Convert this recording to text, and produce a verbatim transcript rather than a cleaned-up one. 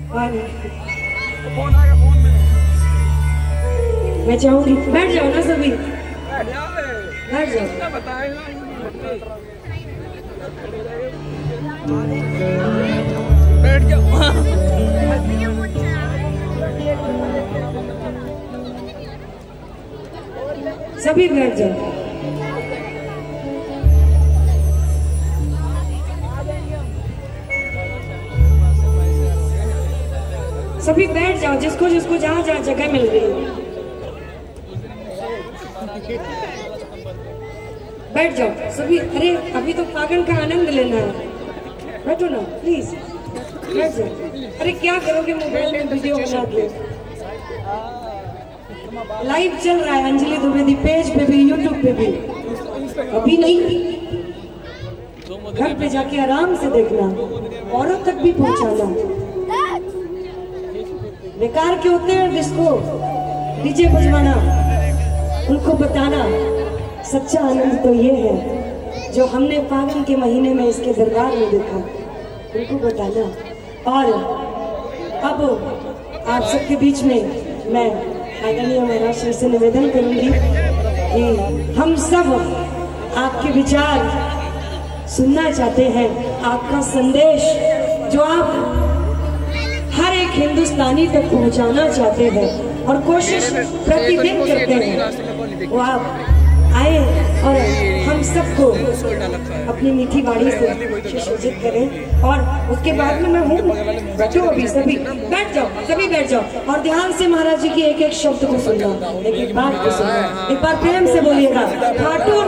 Phone आएगा, phone में मैं चाहूंगी बैठ जाओ ना सभी, बैठ जाओ, बैठ जाओ। बताएगा बैठ जाओ। सभी बैठ जाओ। सभी बैठ जाओ, जिसको जिसको जहाँ जहाँ जगह मिल रही है बैठ जाओ सभी। अरे अभी तो फागुन का आनंद लेना है, बैठो ना प्लीज, बैठ जाओ। अरे क्या करोगे, मोबाइल में वीडियो बना दो, लाइव चल रहा है अंजलि द्विवेदी पेज पे भी, यूट्यूब पे भी। अभी नहीं, घर पे जाके आराम से देखना, औरों तक भी पहुंचाना। बेकार के होते हैं डिस्को डीजे बजवाना, उनको बताना सच्चा आनंद तो ये है जो हमने फागुन के महीने में इसके दरबार में देखा, उनको बताना। और अब आप सबके बीच में मैं आदरणीय महाराज श्री से निवेदन करूंगी कि हम सब आपके विचार सुनना चाहते हैं, आपका संदेश जो आप हर एक हिंदुस्तानी तक पहुंचाना चाहते हैं और कोशिश प्रतिदिन करते हैं, वो आप आए और हम सबको अपनी मीठी वाणी से सुसज्जित करें। और उसके बाद में मैं हूँ, बैठो अभी सभी, बैठ जाओ सभी, बैठ जाओ और ध्यान से महाराज जी की एक एक शब्द को सुनना, एक एक बात को सुनना। एक बार प्रेम से बोलिएगा, खाटू